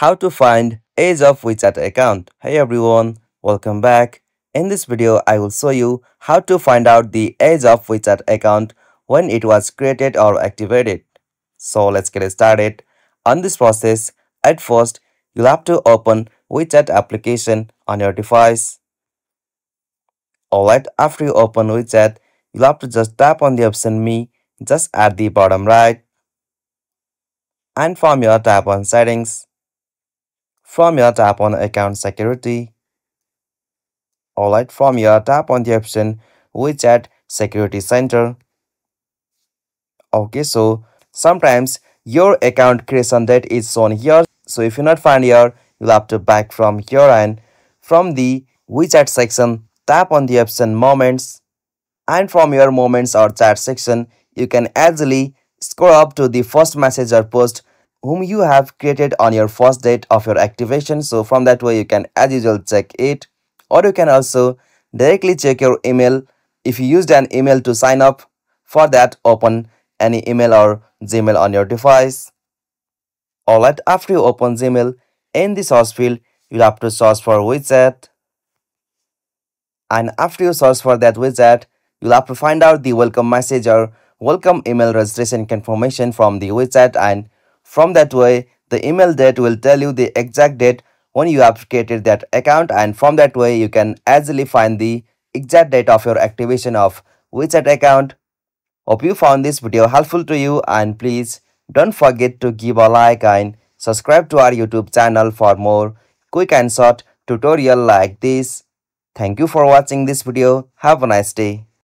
How to find age of WeChat account. Hey everyone, welcome back. In this video, I will show you how to find out the age of WeChat account when it was created or activated. So let's get started. On this process, at first, you'll have to open WeChat application on your device. Alright, after you open WeChat, you'll have to just tap on the option Me just at the bottom right. And from here, tap on Settings. From here, tap on Account Security. Alright, from here, tap on the option WeChat Security Center. Okay, so sometimes your account creation date is shown here. So if you not find here, you'll have to back from here and from the WeChat section, tap on the option Moments. And from your Moments or Chat section, you can easily scroll up to the first message or post whom you have created on your first date of your activation. So from that way you can as usual check it, or you can also directly check your email. If you used an email to sign up, for that open any email or Gmail on your device. Alright, after you open Gmail, in the search field you'll have to search for WeChat, and after you search for that WeChat, you'll have to find out the welcome message or welcome email registration confirmation from the WeChat, and from that way the email date will tell you the exact date when you have created that account, and from that way you can easily find the exact date of your activation of WeChat account. Hope you found this video helpful to you, and please don't forget to give a like and subscribe to our YouTube channel for more quick and short tutorial like this. Thank you for watching this video. Have a nice day.